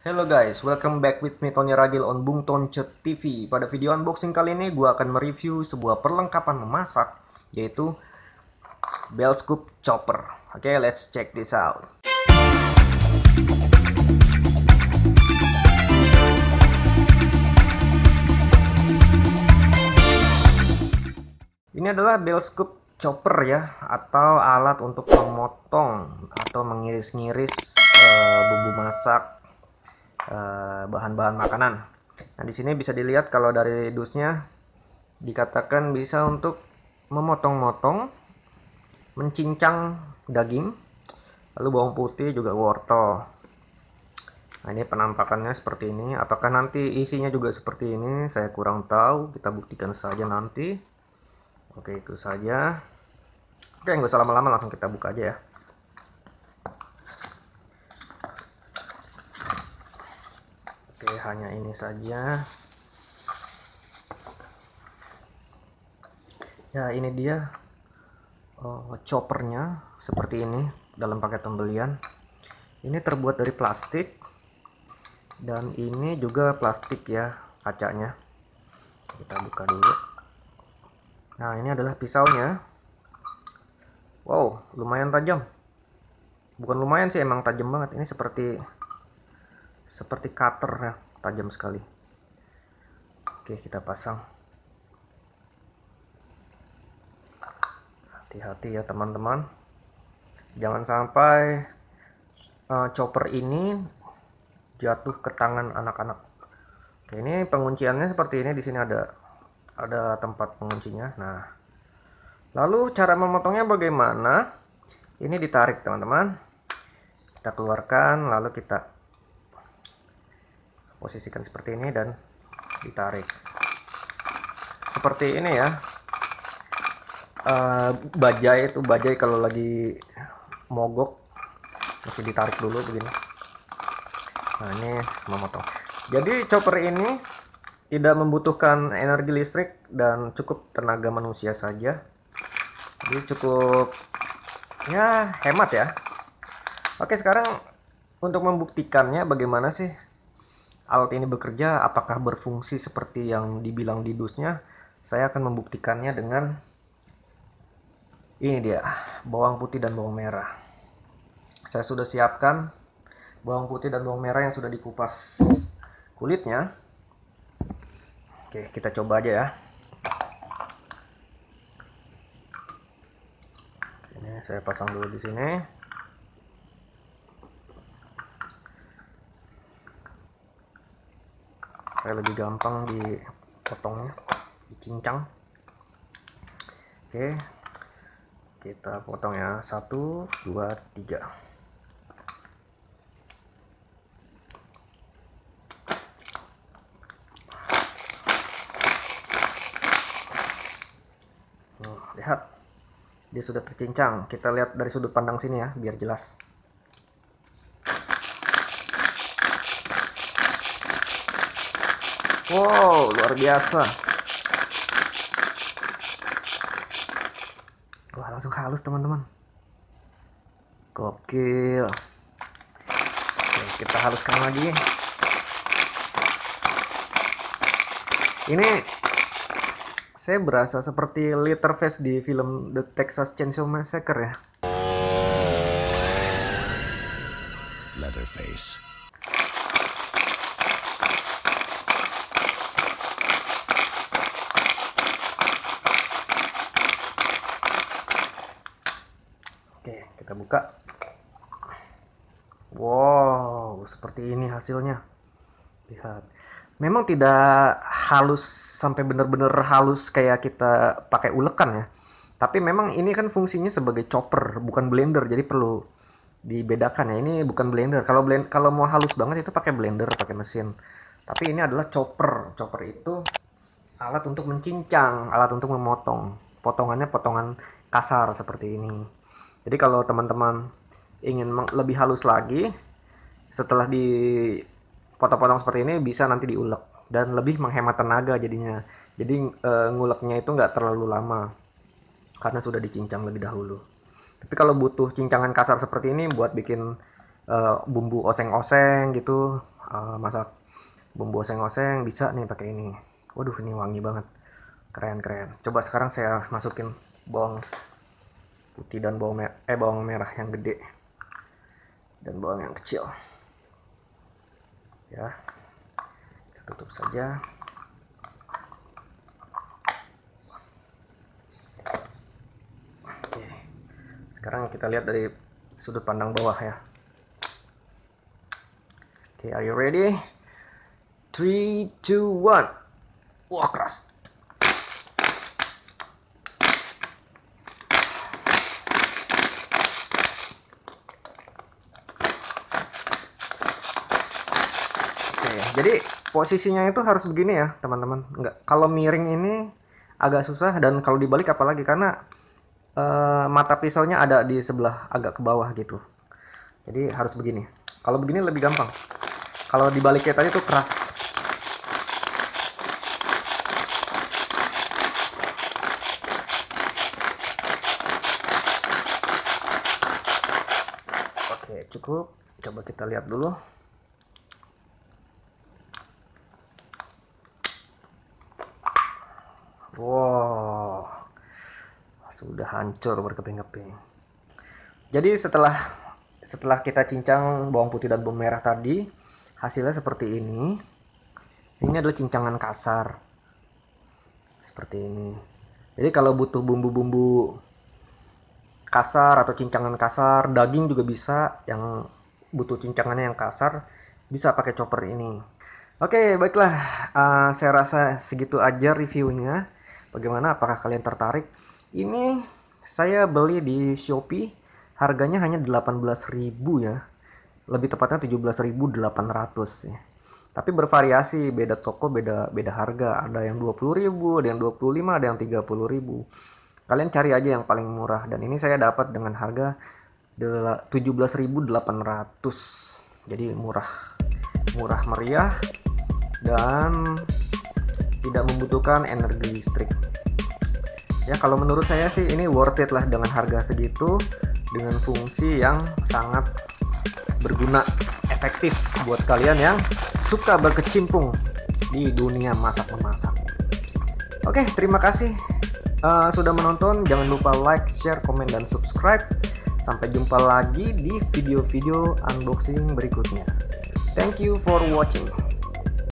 Hello guys, welcome back with me Tony Ragil on Bung Toncet TV. Pada video unboxing kali ini gue akan mereview sebuah perlengkapan memasak, yaitu Bell Scoop Chopper. Oke, let's check this out. Ini adalah Bell Scoop Chopper ya, atau alat untuk memotong atau mengiris-ngiris bumbu masak, bahan-bahan makanan. Nah, di sini bisa dilihat kalau dari dusnya dikatakan bisa untuk memotong-motong, mencincang daging, lalu bawang putih juga wortel. Nah, ini penampakannya seperti ini. Apakah nanti isinya juga seperti ini? Saya kurang tahu. Kita buktikan saja nanti. Oke, itu saja. Oke, nggak usah lama-lama, langsung kita buka aja ya. Oke, hanya ini saja. Ya, ini dia choppernya seperti ini dalam paket pembelian. Ini terbuat dari plastik dan ini juga plastik ya kacanya. Kita buka dulu. Nah, ini adalah pisaunya. Wow, lumayan tajam. Bukan lumayan sih, emang tajam banget. Ini seperti cutter ya, tajam sekali. Oke, kita pasang. Hati-hati ya teman-teman, jangan sampai chopper ini jatuh ke tangan anak-anak. Oke, ini pengunciannya seperti ini. Di sini ada tempat penguncinya. Nah, lalu cara memotongnya bagaimana? Ini ditarik teman-teman. Kita keluarkan, lalu kita posisikan seperti ini dan ditarik. Seperti ini ya. Bajai kalau lagi mogok mesti ditarik dulu begini. Nah, ini memotong. Jadi chopper ini tidak membutuhkan energi listrik dan cukup tenaga manusia saja. Jadi cukup ya hemat ya. Oke, sekarang untuk membuktikannya bagaimana sih alat ini bekerja, apakah berfungsi seperti yang dibilang di dusnya, saya akan membuktikannya dengan ini dia, bawang putih dan bawang merah. Saya sudah siapkan bawang putih dan bawang merah yang sudah dikupas kulitnya. Oke, kita coba aja ya. Ini saya pasang dulu di sini. Supaya lebih gampang dipotongnya, dicincang. Oke. Kita potong ya, 1, 2, 3. Lihat, dia sudah tercincang. Kita lihat dari sudut pandang sini ya, biar jelas. Wow, luar biasa. Wah, langsung halus teman-teman. Gokil. Oke, kita haluskan lagi. Ini saya berasa seperti Leatherface di film The Texas Chainsaw Massacre ya. Leatherface. Oke, kita buka. Wow, seperti ini hasilnya. Lihat. Memang tidak halus sampai benar-benar halus kayak kita pakai ulekan ya. Tapi memang ini kan fungsinya sebagai chopper, bukan blender. Jadi perlu dibedakan ya. Ini bukan blender. Kalau mau halus banget itu pakai blender, pakai mesin. Tapi ini adalah chopper. Chopper itu alat untuk mencincang, alat untuk memotong. Potongannya potongan kasar seperti ini. Jadi kalau teman-teman ingin lebih halus lagi, setelah dipotong-potong seperti ini bisa nanti diulek dan lebih menghemat tenaga jadinya. Jadi nguleknya itu nggak terlalu lama karena sudah dicincang lebih dahulu. Tapi kalau butuh cincangan kasar seperti ini buat bikin bumbu oseng-oseng gitu, masak bumbu oseng-oseng bisa nih pakai ini. Waduh, ini wangi banget, keren. Coba sekarang saya masukin bawang putih dan bawang merah yang gede dan bawang yang kecil ya. Kita tutup saja. Oke, sekarang kita lihat dari sudut pandang bawah ya. Oke, are you ready? 3, 2, 1. Wah, keras. Jadi posisinya itu harus begini ya teman-teman. Enggak, kalau miring ini agak susah, dan kalau dibalik apalagi, karena mata pisaunya ada di sebelah agak ke bawah gitu. Jadi harus begini. Kalau begini lebih gampang. Kalau dibalik kayak tadi tuh keras. Oke, cukup. Coba kita lihat dulu. Wow, sudah hancur berkeping-keping. Jadi setelah kita cincang bawang putih dan bawang merah tadi, hasilnya seperti ini. Ini adalah cincangan kasar seperti ini. Jadi kalau butuh bumbu-bumbu kasar atau cincangan kasar, daging juga bisa, yang butuh cincangannya yang kasar bisa pakai chopper ini. Oke, baiklah, saya rasa segitu aja reviewnya. Bagaimana, apakah kalian tertarik? Ini saya beli di Shopee, harganya hanya 18.000 ya. Lebih tepatnya 17.800 ya. Tapi bervariasi, beda toko beda harga. Ada yang 20.000, ada yang 25, ada yang 30.000. Kalian cari aja yang paling murah, dan ini saya dapat dengan harga 17.800. Jadi murah meriah dan tidak membutuhkan energi listrik. Ya, kalau menurut saya sih ini worth it lah dengan harga segitu, dengan fungsi yang sangat berguna, efektif buat kalian yang suka berkecimpung di dunia masak-memasak. Oke, terima kasih sudah menonton. Jangan lupa like, share, komen, dan subscribe. Sampai jumpa lagi di video-video unboxing berikutnya. Thank you for watching.